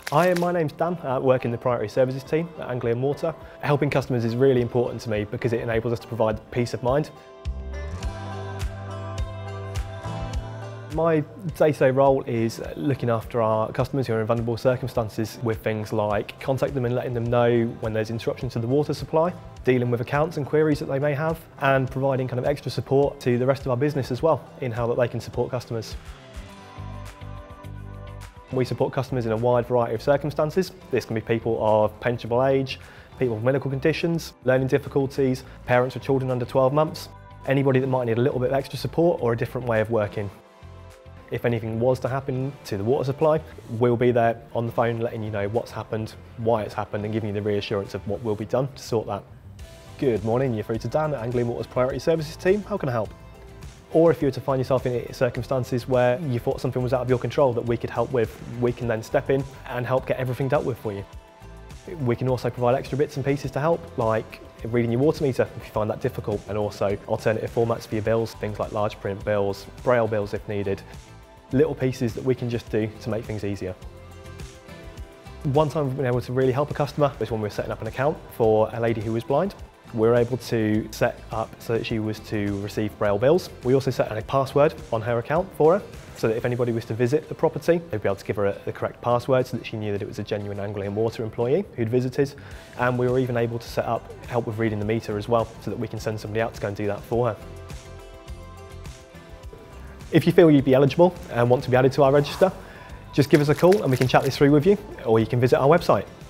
Hi, my name's Dan. I work in the Priority Services team at Anglian Water. Helping customers is really important to me because it enables us to provide peace of mind. My day-to-day role is looking after our customers who are in vulnerable circumstances with things like contacting them and letting them know when there's interruption to the water supply, dealing with accounts and queries that they may have, and providing kind of extra support to the rest of our business as well in how that they can support customers. We support customers in a wide variety of circumstances. This can be people of pensionable age, people with medical conditions, learning difficulties, parents with children under 12 months, anybody that might need a little bit of extra support or a different way of working. If anything was to happen to the water supply, we'll be there on the phone letting you know what's happened, why it's happened, and giving you the reassurance of what will be done to sort that. Good morning, you're through to Dan at Anglian Water's Priority Services team. How can I help? Or if you were to find yourself in circumstances where you thought something was out of your control that we could help with, we can then step in and help get everything dealt with for you. We can also provide extra bits and pieces to help, like reading your water meter if you find that difficult, and also alternative formats for your bills, things like large print bills, braille bills if needed. Little pieces that we can just do to make things easier. One time we've been able to really help a customer was when we were setting up an account for a lady who was blind. We were able to set up so that she was to receive braille bills. We also set a password on her account for her, so that if anybody was to visit the property, they'd be able to give her the correct password so that she knew that it was a genuine Anglian Water employee who'd visited. And we were even able to set up help with reading the meter as well, so that we can send somebody out to go and do that for her. If you feel you'd be eligible and want to be added to our register, just give us a call and we can chat this through with you, or you can visit our website.